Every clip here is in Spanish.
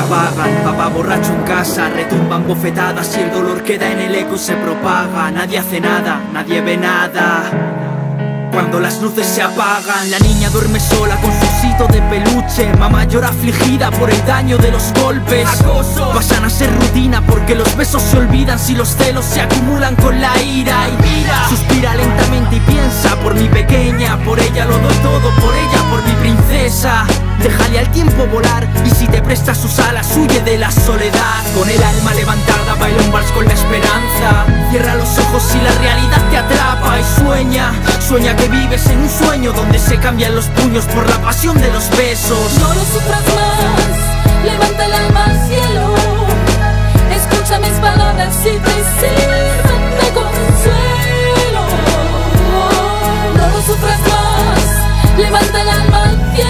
apagan. Papá borracho en casa, retumban bofetadas y el dolor queda en el eco y se propaga. Nadie hace nada, nadie ve nada. Cuando las luces se apagan, la niña duerme sola con su osito de peluche. Mamá llora afligida por el daño de los golpes. Acoso. Pasan a ser rutina porque los besos se olvidan si los celos se acumulan con la ira. Y mira, suspira lentamente y piensa: por mi pequeña, por ella lo doy todo, por ella, por mi princesa. Déjale al tiempo volar y si te presta sus alas, huye de la soledad. Con el alma levantada baila un vals con la esperanza. Cierra los ojos si la realidad te atrapa y sueña. Sueña que vives en un sueño donde se cambian los puños por la pasión de los besos. No lo sufras más, levanta el alma al cielo. Escucha mis palabras y te sirven de consuelo. No lo sufras más, levanta el alma al cielo.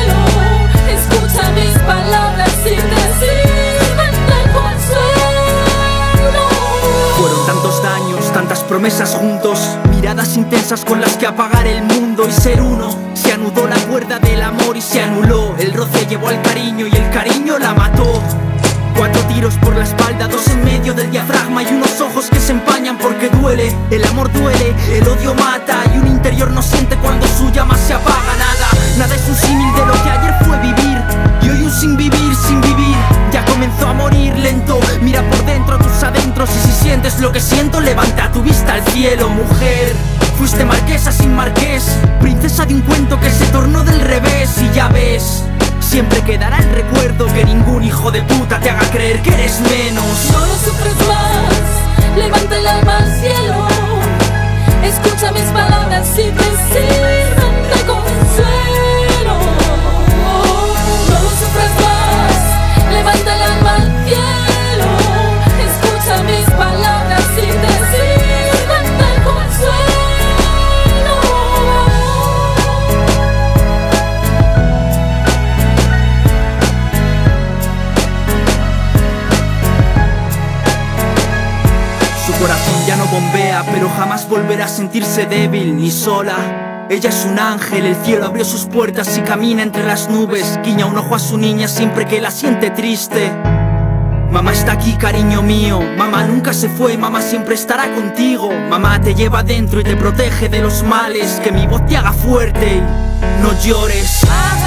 Escucha mis palabras y te sirven de consuelo. Fueron tantos daños, tantas promesas juntos, miradas intensas con las que apagar el mundo y ser uno. Se anudó la cuerda del amor y se anuló. El roce llevó al cariño y el cariño la mató. 4 tiros por la espalda, 2 en medio del diafragma y unos ojos que se empañan porque duele. El amor duele, el odio mata y un interior no siente cuando su llama se apaga. Nada es un símil de lo que ayer fue vivir y hoy un sin vivir, sin vivir. Ya comenzó a morir lento, mira por dentro a tus adentros y si sientes lo que siento, levanta tu vista al cielo. Mujer, fuiste marquesa sin marqués, princesa de un cuento que se tornó del revés. Y ya ves, siempre quedará el recuerdo que ningún hijo de puta te haga creer que eres menos. No lo sufres más, levanta el alma al cielo. Escucha mis palabras y te sirven de consuelo. No lo sufres más, levanta el alma al cielo. Escucha mis palabras y te sirven de consuelo. Su corazón ya no bombea, pero jamás volverá a sentirse débil ni sola. Ella es un ángel, el cielo abrió sus puertas y camina entre las nubes. Guiña un ojo a su niña siempre que la siente triste. Mamá está aquí, cariño mío. Mamá nunca se fue, mamá siempre estará contigo. Mamá te lleva dentro y te protege de los males. Que mi voz te haga fuerte y no llores.